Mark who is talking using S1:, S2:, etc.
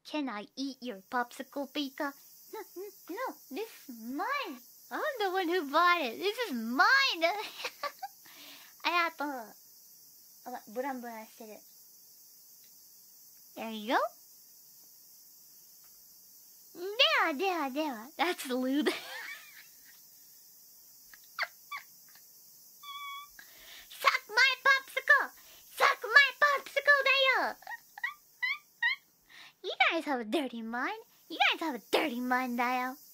S1: Can I eat your popsicle, Pika? No, this is mine. I'm the one who bought it. This is mine. ありがとう。ブランブランしてる。There you go. では。That's lewd. Suck my popsicle. Suck my popsicle, dayo. You guys have a dirty mind. You guys have a dirty mind, dayo.